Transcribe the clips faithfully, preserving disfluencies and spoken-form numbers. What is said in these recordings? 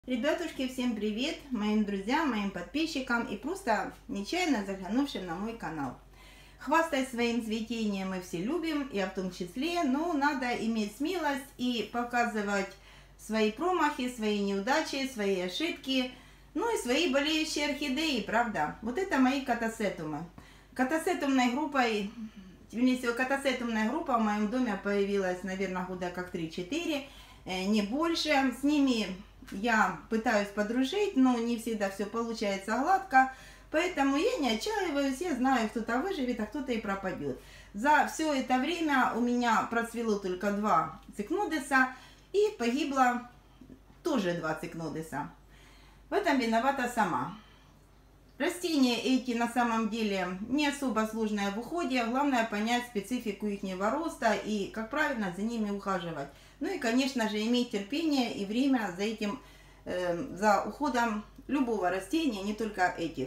Ребятушки, всем привет моим друзьям, моим подписчикам и просто нечаянно заглянувшим на мой канал. Хвастать своим цветением мы все любим, и в том числе, но надо иметь смелость и показывать свои промахи, свои неудачи, свои ошибки, ну и свои болеющие орхидеи, правда? Вот это мои катасетумы. Катасетумной группой, вернее всего, катасетумная группа в моем доме появилась, наверное, года как три-четыре, не больше. С ними я пытаюсь подружить, но не всегда все получается гладко, поэтому я не отчаиваюсь, я знаю, кто-то выживет, а кто-то и пропадет. За все это время у меня процвело только два цикнодеса и погибло тоже два цикнодеса. В этом виновата сама. Растения эти на самом деле не особо сложные в уходе, главное понять специфику их роста и как правильно за ними ухаживать. Ну и, конечно же, иметь терпение и время за этим, э, за уходом любого растения, не только этих.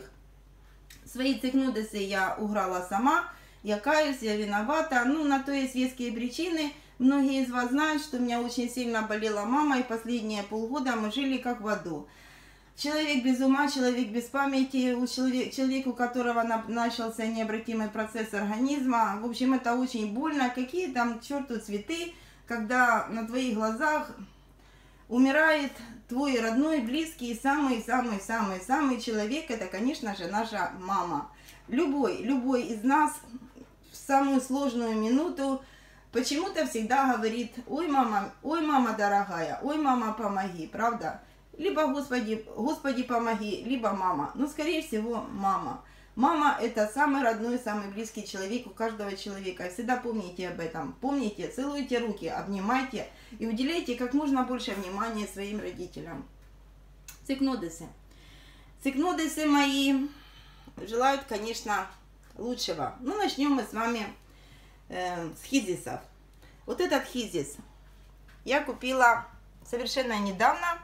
Свои цикнодесы я уграла сама, я каюсь, я виновата. Ну, на то есть веские причины. Многие из вас знают, что у меня очень сильно болела мама, и последние полгода мы жили как в аду. Человек без ума, человек без памяти, у человека, человек, у которого начался необратимый процесс организма. В общем, это очень больно. Какие там к черту цветы, когда на твоих глазах умирает твой родной, близкий, самый-самый-самый-самый человек, это, конечно же, наша мама. Любой, любой из нас в самую сложную минуту почему-то всегда говорит: ой, мама, ой, мама дорогая, ой, мама, помоги, правда? Либо Господи, Господи, помоги, либо мама. Но, скорее всего, мама. Мама – это самый родной, самый близкий человек у каждого человека. Всегда помните об этом. Помните, целуйте руки, обнимайте и уделяйте как можно больше внимания своим родителям. Цикнодесы. Цикнодесы мои желают, конечно, лучшего. Ну, начнем мы с вами э, с хизисов. Вот этот хизис я купила совершенно недавно,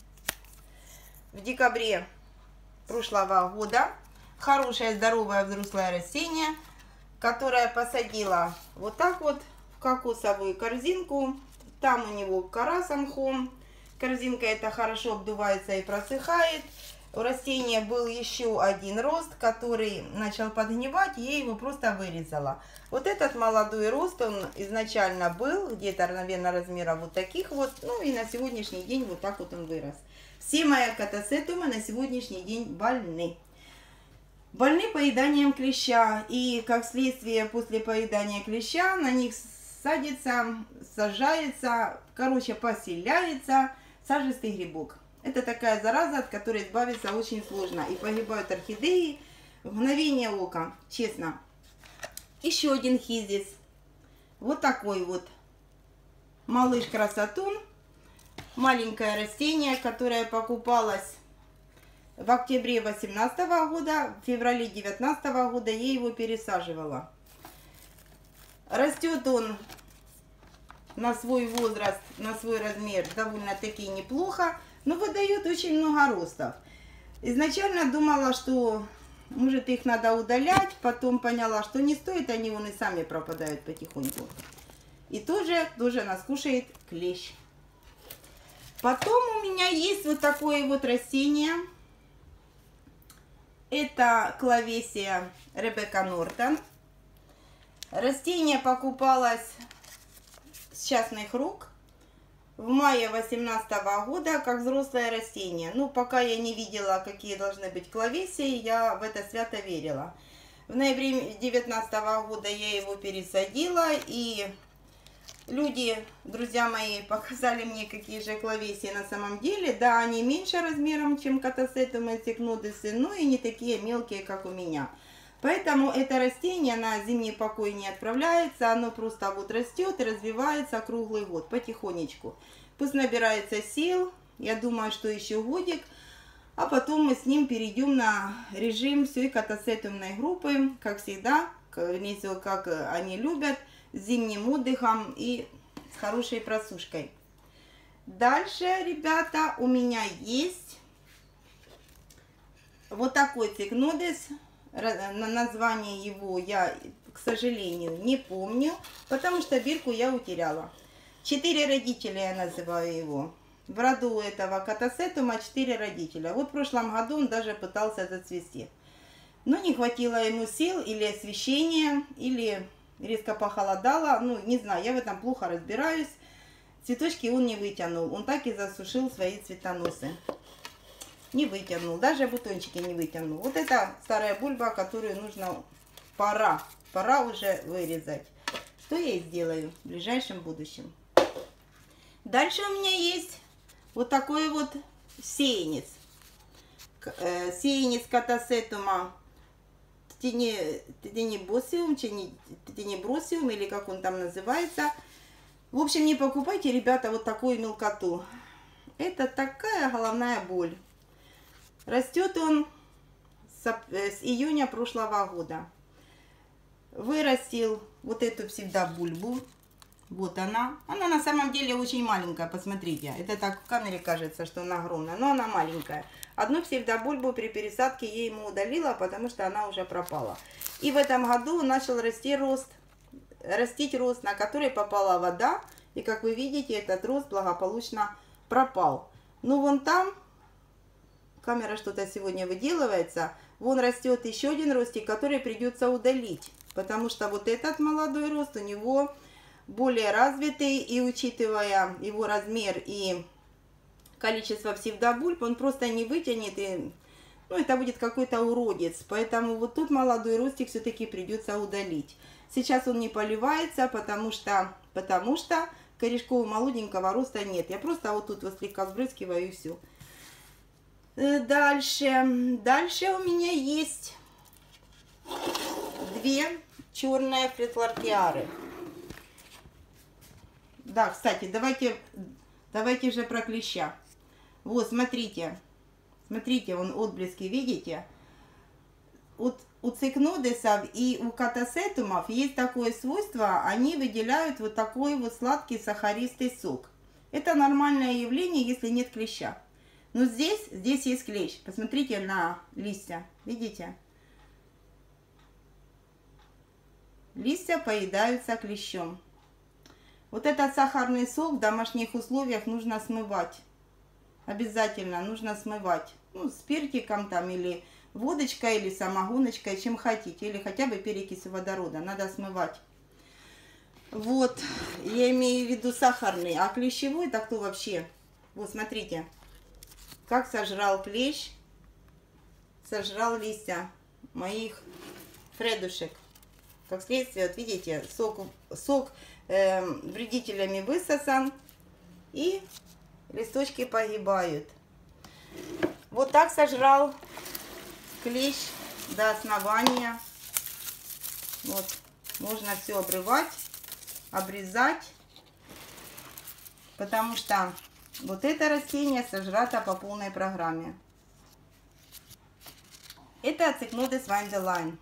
в декабре прошлого года. Хорошее, здоровое, взрослое растение, которое посадила вот так вот в кокосовую корзинку. Там у него кора с мхом. Корзинка эта хорошо обдувается и просыхает. У растения был еще один рост, который начал подгнивать, и я его просто вырезала. Вот этот молодой рост, он изначально был где-то, наверное, размера вот таких вот. Ну и на сегодняшний день вот так вот он вырос. Все мои катасетумы на сегодняшний день больны. Больны поеданием клеща, и как следствие после поедания клеща на них садится, сажается, короче, поселяется сажистый грибок. Это такая зараза, от которой избавиться очень сложно, и погибают орхидеи в мгновение ока, честно. Еще один хизис, вот такой вот малыш-красотун, маленькое растение, которое покупалось в октябре две тысячи восемнадцатого года, в феврале две тысячи девятнадцатого года я его пересаживала. Растет он на свой возраст, на свой размер довольно-таки неплохо, но выдает очень много ростов. Изначально думала, что может их надо удалять, потом поняла, что не стоит, они вон и сами пропадают потихоньку. И тоже, тоже нас кушает клещ. Потом у меня есть вот такое вот растение. Это клавесия Ребекка Нортон. Растение покупалось с частных рук в мае две тысячи восемнадцатого года как взрослое растение. Ну, пока я не видела, какие должны быть клавесии, я в это свято верила. В ноябре две тысячи девятнадцатого года я его пересадила, и люди, друзья мои, показали мне, какие же клавесии на самом деле. Да, они меньше размером, чем катасетумы и цикнодесы, но и не такие мелкие, как у меня. Поэтому это растение на зимний покой не отправляется, оно просто вот растет и развивается круглый год, потихонечку. Пусть набирается сил, я думаю, что еще годик, а потом мы с ним перейдем на режим всей катасетумной группы, как всегда, как они любят, с зимним отдыхом и с хорошей просушкой. Дальше, ребята, у меня есть вот такой цикнодес. Название его я, к сожалению, не помню, потому что бирку я утеряла. Четыре родителя я называю его. в роду этого катасетума четыре родителя. Вот в прошлом году он даже пытался зацвести. Но не хватило ему сил или освещения, или резко похолодало. Ну, не знаю, я в этом плохо разбираюсь. Цветочки он не вытянул. Он так и засушил свои цветоносы. Не вытянул. Даже бутончики не вытянул. Вот это старая бульба, которую нужно... Пора. Пора уже вырезать. Что я и сделаю в ближайшем будущем. Дальше у меня есть вот такой вот сеянец. Сеянец катасетума тенебросиум, тенебросиум, или как он там называется. В общем, не покупайте, ребята, вот такую мелкоту. Это такая головная боль. Растет он с, с июня прошлого года. Вырастил вот эту псевдобульбу. Вот она. Она на самом деле очень маленькая, посмотрите. Это так в камере кажется, что она огромная, но она маленькая. Одну псевдобульбу при пересадке я ему удалила, потому что она уже пропала. И в этом году начал расти рост, растить рост, на который попала вода. И как вы видите, этот рост благополучно пропал. Ну вон там, камера что-то сегодня выделывается, вон растет еще один ростик, который придется удалить. Потому что вот этот молодой рост у него более развитый, и учитывая его размер и количество псевдобульб, он просто не вытянет, и ну, это будет какой-то уродец. Поэтому вот тут молодой ростик все-таки придется удалить. Сейчас он не поливается, потому что, потому что корешков молоденького роста нет. Я просто вот тут вот слегка вбрызгиваю и все. Дальше, дальше у меня есть две черные фритлартиары. Да, кстати, давайте, давайте же про клеща. Вот, смотрите. Смотрите, вон отблески, видите? Вот у цикнодесов и у катасетумов есть такое свойство. Они выделяют вот такой вот сладкий сахаристый сок. Это нормальное явление, если нет клеща. Но здесь, здесь есть клещ. Посмотрите на листья. Видите? Листья поедаются клещом. Вот этот сахарный сок в домашних условиях нужно смывать. Обязательно нужно смывать. Ну, спиртиком там, или водочкой, или самогоночкой, чем хотите. Или хотя бы перекисью водорода. Надо смывать. Вот, я имею в виду сахарный. А клещевой, так кто вообще? Вот, смотрите. Как сожрал клещ. Сожрал листья моих фредушек. Как следствие, вот видите, сок, сок э, вредителями высосан, и листочки погибают. Вот так сожрал клещ до основания. Вот, можно все обрывать, обрезать, потому что вот это растение сожрато по полной программе. Это Cycnodus Vine.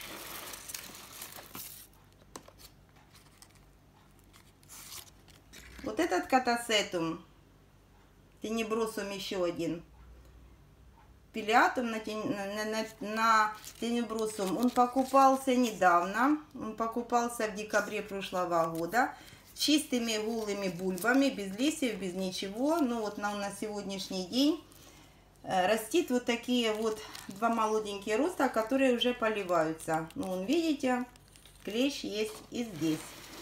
Вот этот катасетум, тенебросум еще один, пилиатум на, на, на, на тенебросум, он покупался недавно, он покупался в декабре прошлого года, чистыми голыми бульбами, без листьев, без ничего. Ну вот на, на сегодняшний день растит вот такие вот два молоденькие роста, которые уже поливаются. Ну, вон, видите, клещ есть и здесь.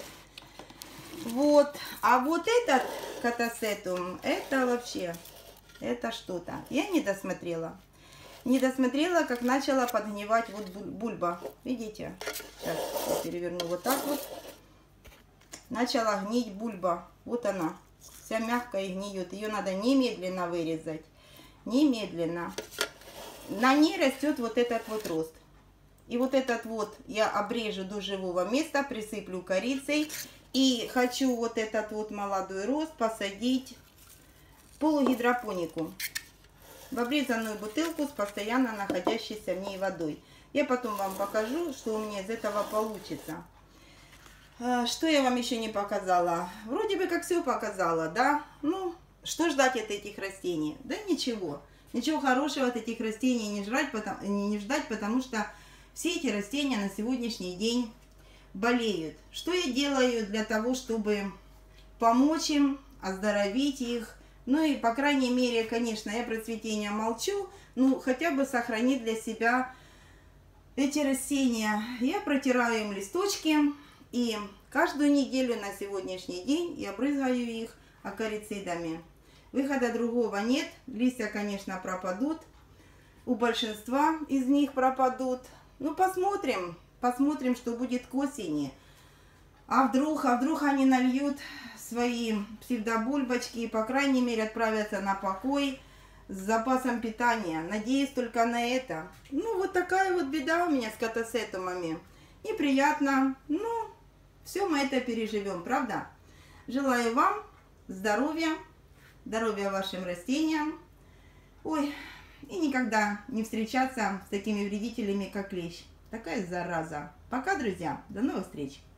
Вот, а вот этот катасетум, это вообще, это что-то. Я не досмотрела. Не досмотрела, как начала подгнивать вот бульба. Видите? Сейчас я переверну вот так вот. Начала гнить бульба. Вот она. Вся мягкая и гниет. Ее надо немедленно вырезать. Немедленно. На ней растет вот этот вот рост. И вот этот вот я обрежу до живого места, присыплю корицей. И хочу вот этот вот молодой рост посадить в полугидропонику. В обрезанную бутылку с постоянно находящейся в ней водой. Я потом вам покажу, что у меня из этого получится. Что я вам еще не показала? Вроде бы как все показала, да? Ну, что ждать от этих растений? Да ничего. Ничего хорошего от этих растений не ждать, потому, не ждать, потому что все эти растения на сегодняшний день болеют. Что я делаю для того, чтобы помочь им, оздоровить их, Ну и, по крайней мере, конечно, я про цветение молчу, ну, хотя бы сохранить для себя эти растения. Я протираю им листочки, и каждую неделю на сегодняшний день я брызгаю их акарицидами. Выхода другого нет, листья, конечно, пропадут, у большинства из них пропадут. Ну, посмотрим, посмотрим, что будет к осени. А вдруг, а вдруг они нальют свои псевдобульбочки и, по крайней мере, отправятся на покой с запасом питания. Надеюсь только на это. Ну, вот такая вот беда у меня с катасетумами. Неприятно, но все мы это переживем, правда? Желаю вам здоровья, здоровья вашим растениям. Ой, и никогда не встречаться с такими вредителями, как клещ. Такая зараза. Пока, друзья. До новых встреч.